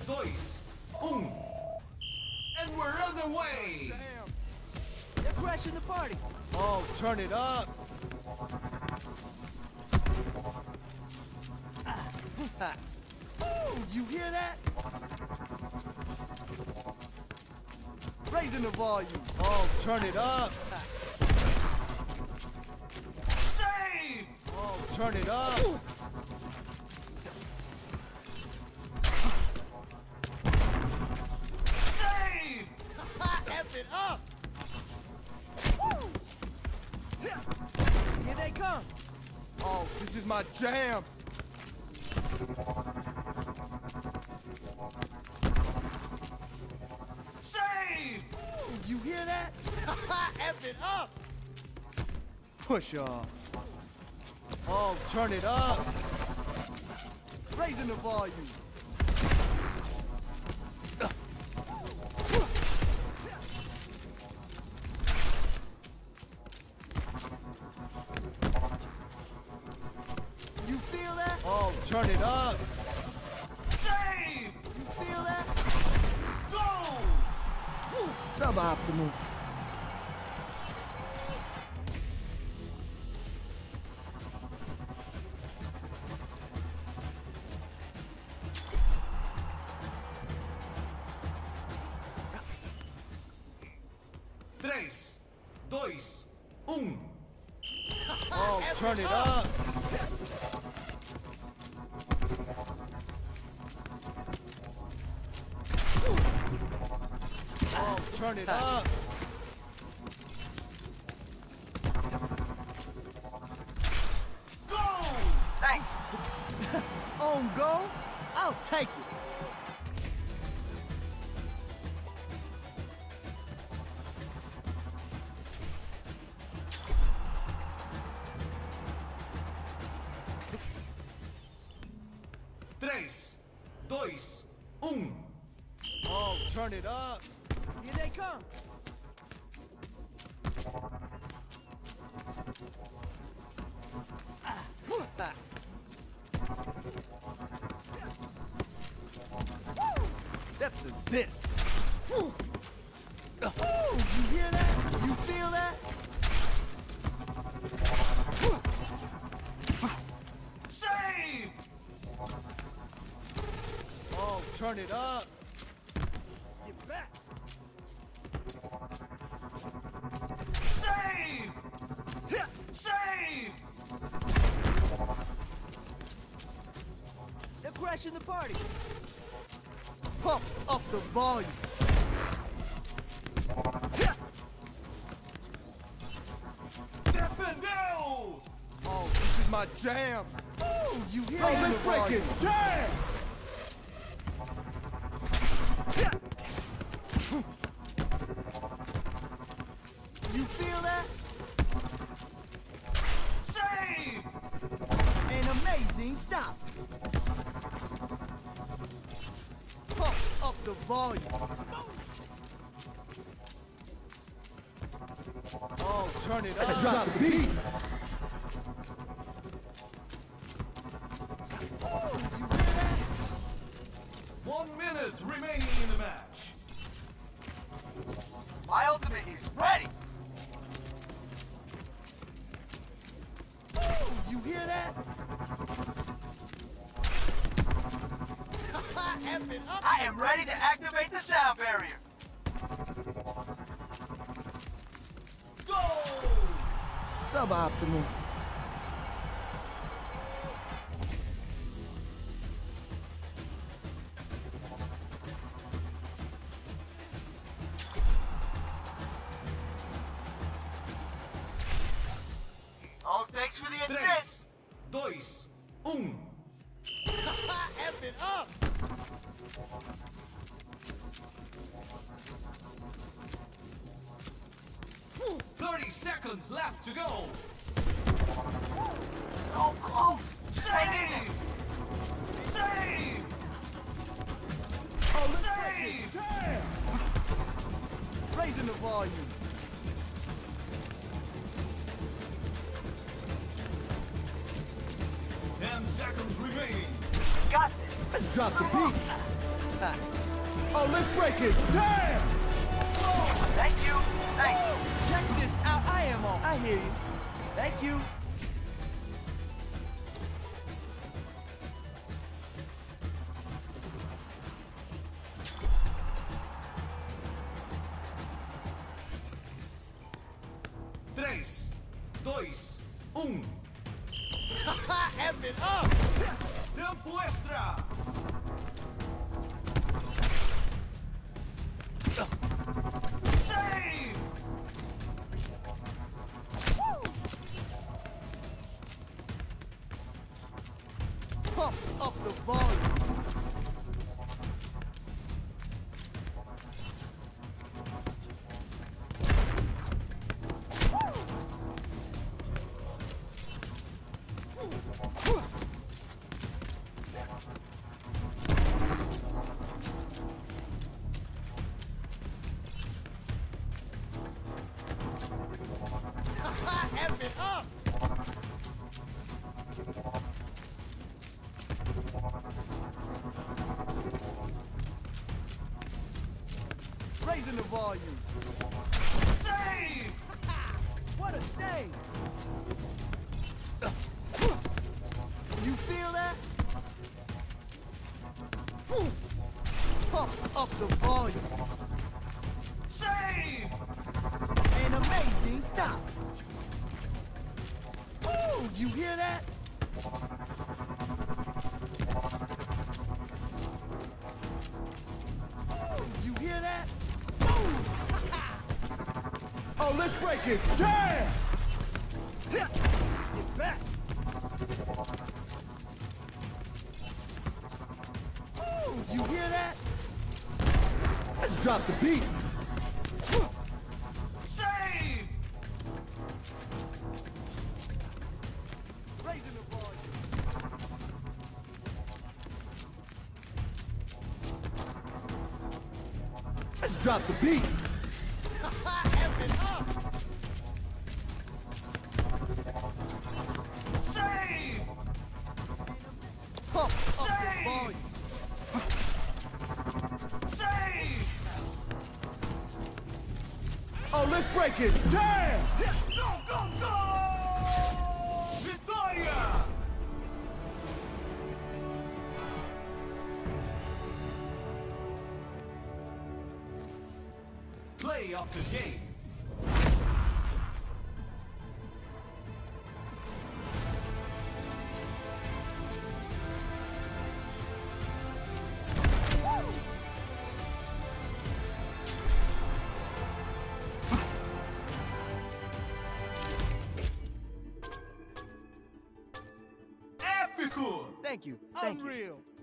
dois, and we're on the way! Damn. They're crashing the party. Oh, turn it up. Ooh, you hear that? Raising the volume. Oh, turn it up. Save! Oh, turn it up. Save! F it up. Woo. Here they come. Oh, this is my jam. Save! Ooh, you hear that? F it up. Push off. Oh, turn it up. Raising the volume. You feel that? Oh, turn it up. Save! You feel that? Go! Suboptimal. Três, dois, Oh, turn it up. Oh, turn it up. Go! Thanks. On go? I'll take it. Três, dois, Oh, turn it up. Here they come. Steps of this. Ooh, you hear that? You feel that? save! Oh, turn it up. Get back. Save! Save! They're crashing the party. Pump up the volume. Defendeu! Oh, this is my jam. Ooh, you hear Oh, the let's break volume. it. Damn! You feel that? Save! An amazing stop. Pump up the volume. Oh, turn it Let's up. drop the beat. Ooh, you hear that? 1 minute remaining in the match. My ultimate is ready. Ooh, you hear that? F it up. I am ready to activate the sound barrier. Go! Suboptimal. Oh, thanks for the assist. 3, 2, 1. F it up. 30 seconds left to go. So close. Save! Save! Oh, let's break Save! it. Damn. Raising the volume. Ten seconds remaining. Got this. Let's drop the beat. let's break it. Damn! Thank you. Thanks. Check this out. I am on. I hear you. Thank you. Tres, dois, F it up! Tempo extra! Save! Pump up the volume. F it up! Raising the volume. Save! What a save! You feel that? Pump up the volume. Save! An amazing stop. Ooh, you hear that? Ooh, you hear that? Ooh. Oh, let's break it. Damn! Get back. Ooh, you hear that? Let's drop the beat. Save! Raising the volume. Let's drop the beat. F it up. Save! Pump up the Save! volume. Save! Oh, let's break it. Damn! Go, go, go! Vitória! Play of the game. Épico! Thank you. Thank you. Unreal!